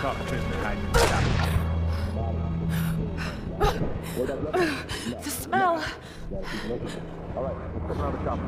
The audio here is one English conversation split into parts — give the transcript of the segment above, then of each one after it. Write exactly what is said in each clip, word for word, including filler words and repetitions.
The smell. All right, let's come around the shop.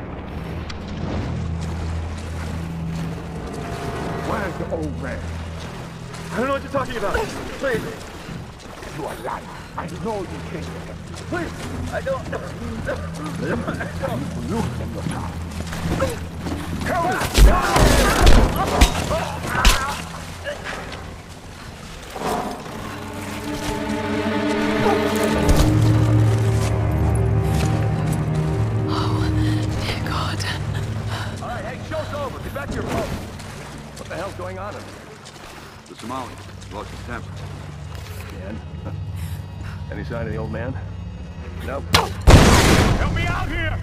Where's the old man? I don't know what you're talking about. Please. You are lying. I know you came to him. Please. I don't. I don't. You lose them your time. Oh, dear God. All right, hey, show's over. Get back to your post. What the hell's going on in here? The Somali lost his temper. Dan? Any sign of the old man? Nope. Help me out here!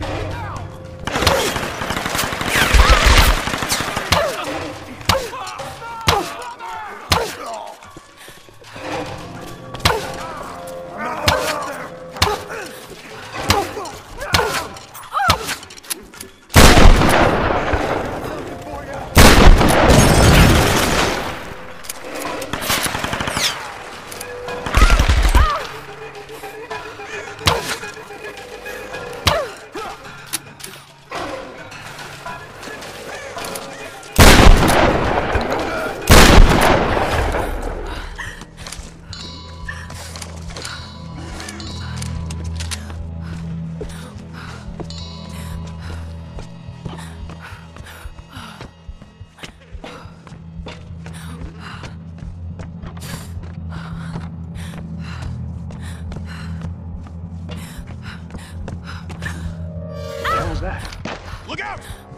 Look out!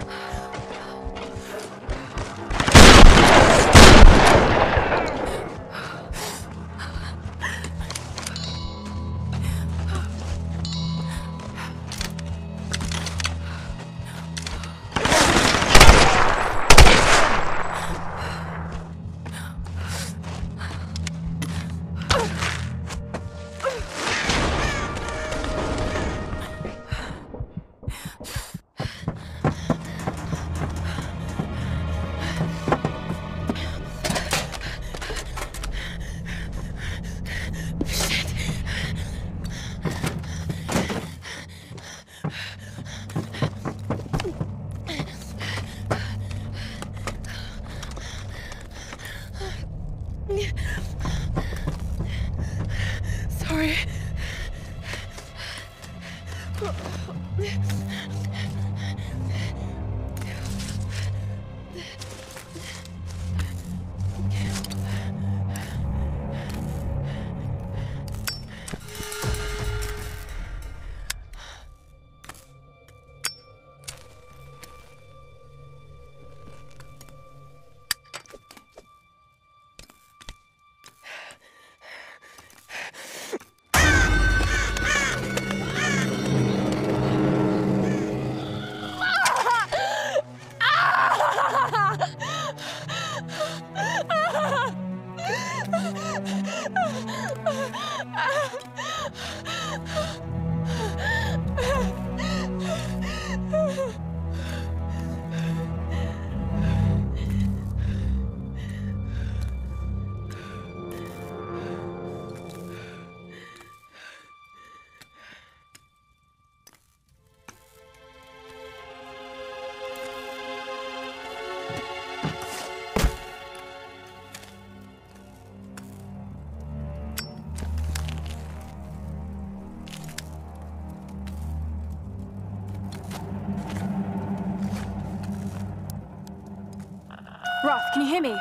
Sorry. Roth, can you hear me?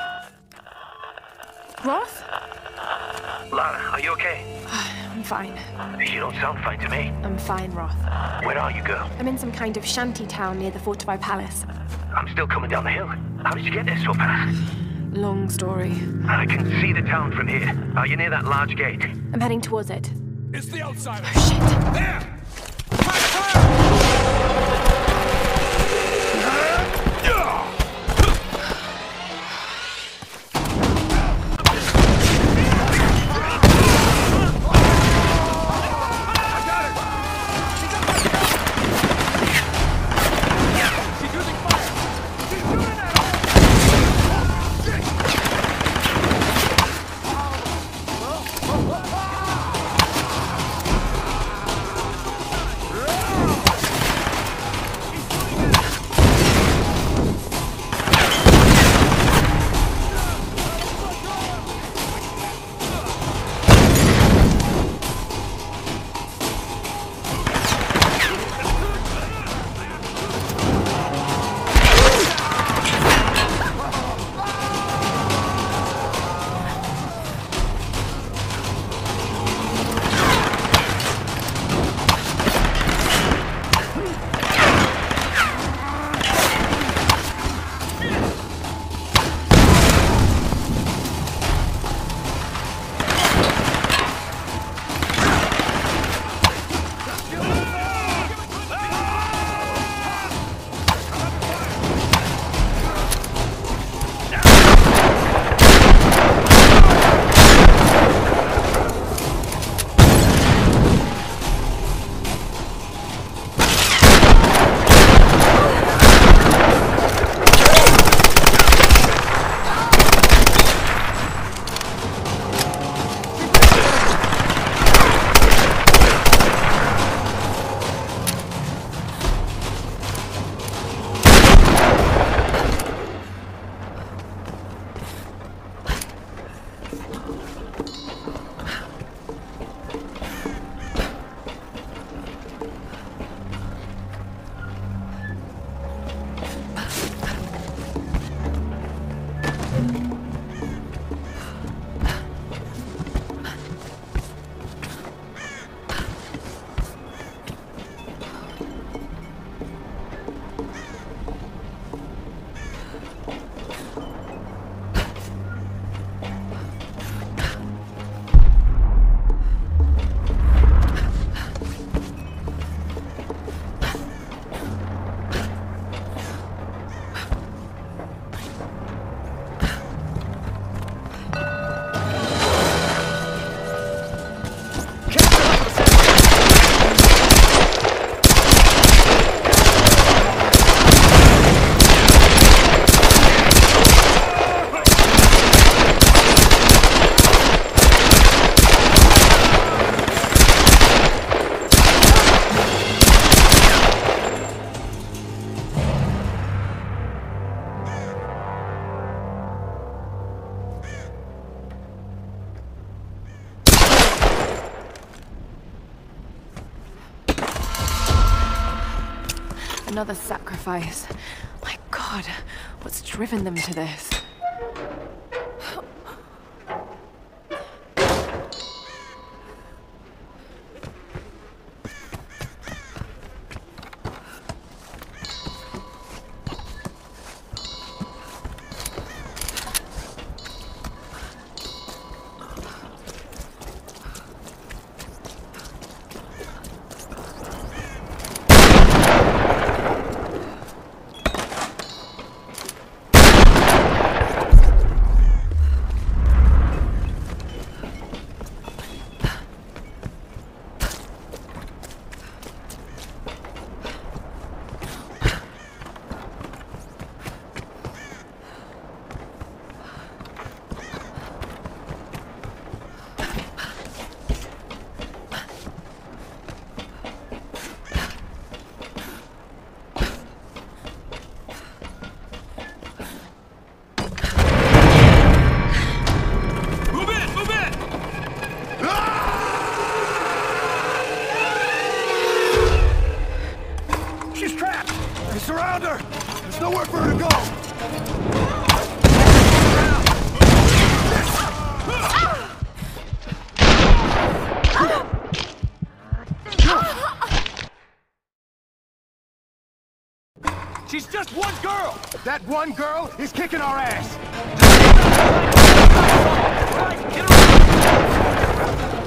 Roth? Lara, are you okay? I'm fine. You don't sound fine to me. I'm fine, Roth. Where are you, girl? I'm in some kind of shanty town near the Fortify Palace. I'm still coming down the hill. How did you get there so fast? Long story. I can see the town from here. Are you near that large gate? I'm heading towards it. It's the outsider! Oh, shit. There! Fire! Fire! Another sacrifice. My God, what's driven them to this? Surround her! There's nowhere for her to go! She's just one girl! That one girl is kicking our ass! Right, get her